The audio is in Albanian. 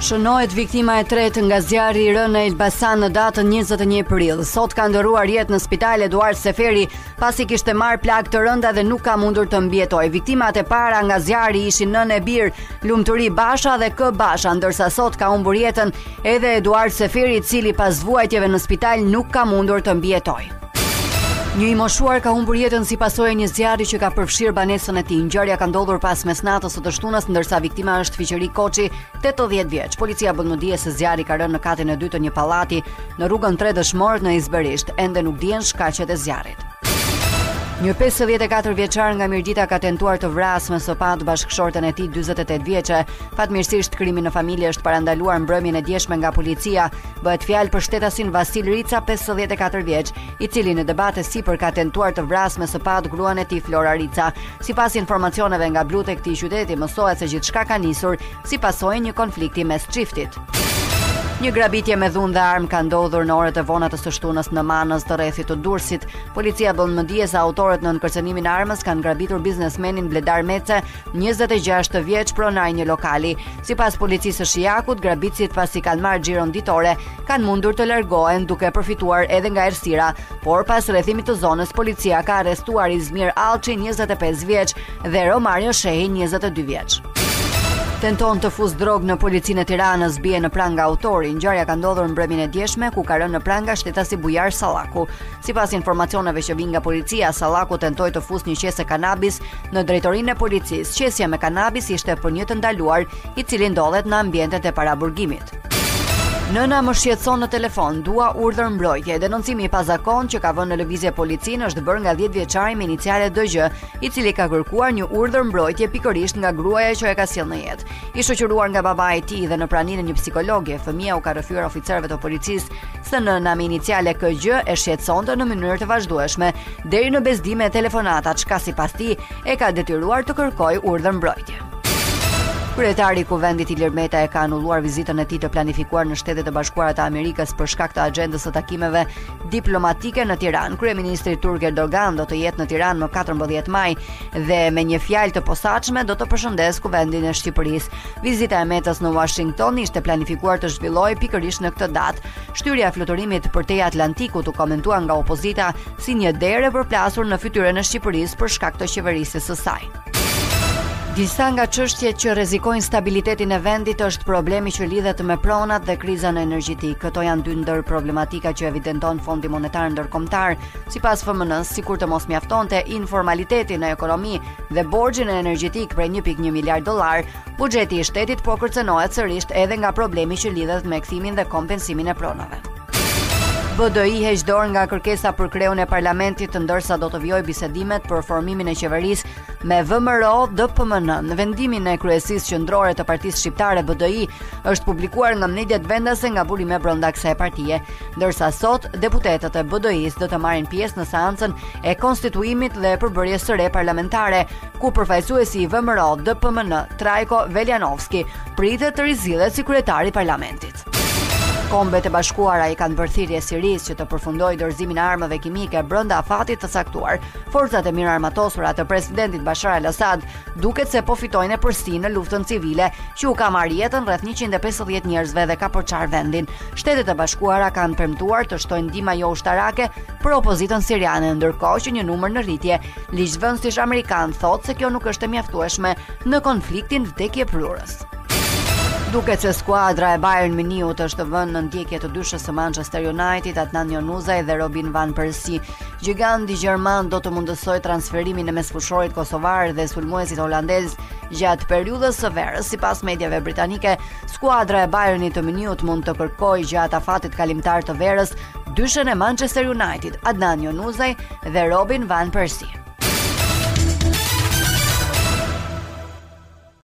Shënohet viktima e tretë nga zjarri i rënë në Elbasan në datën 21 prill. Sot ka ndërruar jetë në spital Eduard Seferi pasi kishte marrë plagë të rënda dhe nuk ka mundur të mbijetojë. Viktimat e para nga zjarri ishin nënë e birë Lumturi Basha dhe K Basha, ndërsa sot ka humbur jetën edhe Eduard Seferi, i cili pas vuajtjeve në spital nuk ka mundur të mbijetojë. Një i moshuar ka humbur jetën si pasojë e një zjarri që ka përfshirë banesën e tij. Ngjarja ka ndodhur pas mesnatës së të shtunës, ndërsa viktima është Fiqeri Koçi, 80 vjeç. Policia bën më dije se zjarri ka rënë në katin e dytë të një pallati në rrugën 3 Dëshmorët në Izberisht. Ende nuk dihen shkaqet e zjarrit. Një 54 vjeçar nga Mirdita ka tentuar të vrasë me sopat bashkëshorten e tij 48 vjeçe. Fatmirësisht krimi në familje është parandaluar mbrëmjen e djeshme nga policia. Bëhet fjalë për shtetasin Vasil Rica, 54 vjeç, i cili në debate sipër ka tentuar të vrasë me sopat gruan e tij Flora Rica. Sipas informacioneve nga blut e këtij qyteti, mësohet se gjithçka ka nisur si pasojë një konflikti mes çiftit. Një grabitje me dhunë dhe armë ka ndodhur në orët e vona të së shtunës në Manës të rrethit të Durrësit. Policia bën më dije se autorët në nënkërcënimin e armës kanë grabitur biznesmenin Bledar Mece, 26 vjeç, pronar një lokali. Sipas policisë së Shijakut, grabitësit pasi kanë marrë xhiron ditore, kanë mundur të largohen duke përfituar edhe nga errësira, por pas rrethimit të zonës, policia ka arrestuar Izmir Allçi, 25 vjeç, dhe Romario Shehi, 22 vjeç. Tenton të fus drogë në policinë e Tiranës, bie në pranga autori. Ngjarja ka ndodhur mbrëmjen e djeshme, ku ka rënë në pranga shtetasi Bujar Sallaku. Sipas informacioneve që vijnë nga policia, Sallaku tentoi të fusë një qese kanabis në drejtorinë e policisë. Qesja me kanabis ishte për një të ndaluar, i cili ndodhet në ambientet e paraburgimit. Nëna më shqetëson në telefon, dua urdhër mbrojtje. Denoncimi i pazakon që ka vënë në lëvizje policinë është bërë nga 10 vjeçari me iniciale DG, i cili ka kërkuar një urdhër mbrojtje pikërisht nga gruaja që e ka sjellë në jetë. I shoqëruar nga babai i tij dhe në praninë e një psikologe, fëmia u ka rrëfyer oficerëve të policisë se nëna me iniciale KG e shqetësonte në mënyrë të vazhdueshme deri në bezdime e telefonata, çka sipas tij e ka detyruar të kërkojë urdhër mbrojtje. Kryetari i Kuvendit Ilir Meta e ka anulluar vizitën e tij të planifikuar në Shtetet e Bashkuara të Amerikës për shkak të agjendës së takimeve diplomatike në Tiranë. Kryeministri turk Erdogan do të jetë në Tiranë më 14 maj dhe me një fjalë të posaçme do të përshëndes Kuvendin e Shqipërisë. Vizita e Metës në Washington ishte planifikuar të zhvillohej pikërisht në këtë datë. Shtyrja e fluturimit përtej Atlantikut u komentua nga opozita si një derë e përplasur në fytyrën e Shqipërisë për shkak të qeverisjes së saj. Disa nga çështjet që rrezikojnë stabilitetin e vendit është problemi që lidhet me pronat dhe krizën energjetik. Këto janë dy ndër problematika që evidenton Fondi Monetar Ndërkombëtar. Sipas FMN-s, sikur të mos mjaftonte informaliteti në ekonomi dhe borxhin energjetik prej 1.1 miliard dollar, buxheti i shtetit po kërcënohet sërish edhe nga problemi që lidhet me kthimin dhe kompensimin e pronave. BDI heq dorë nga kërkesa për kreun e parlamentit, ndërsa do të vijojë bisedimet për formimin e qeverisë me VMRO DPMN. Në vendimin e kryesisë qendrore të Partisë Shqiptare BDI është publikuar nga mediat vendase nga burime brenda kësaj partie, ndërsa sot deputetët e BDI-s do të marrin pjesë në seancën e konstituimit dhe përbërjes së re parlamentare, ku përfaqësuesi i VMRO DPMN Trajko Veljanovski pritet të rizillet si kryetari i parlamentit. Kombet e Bashkuara i kanë bërë thirrje Sirisë që të përfundojë dorëzimin e armëve kimike brenda afatit të caktuar. Forcat e mirëarmatosura të presidentit Bashar al-Assad duket se po fitojnë përsi në luftën civile që u ka marrë jetën rreth 150 njerëzve dhe ka përçar vendin. Shtetet e Bashkuara kanë premtuar të shtojnë ndihmë jo ushtarake për opozitën siriane, ndërkohë që një numër në rritje ligjvënësish amerikan thotë se kjo nuk është e mjaftueshme në konfliktin vdekjeprurës. Duket se skuadra e Bayern Munichut është vënë në ndjekje të dyshës së Manchester United, Adnan Januzaj dhe Robin van Persie. Giganti gjerman do të mundësojë transferimin e mesfushorit kosovar dhe sulmuesit holandez gjatë periudhës së verës. Sipas mediave britanike, skuadra e Bayernit të Munichut mund të kërkojë gjatë afatit kalimtar të verës dyshën e Manchester United, Adnan Januzaj dhe Robin van Persie.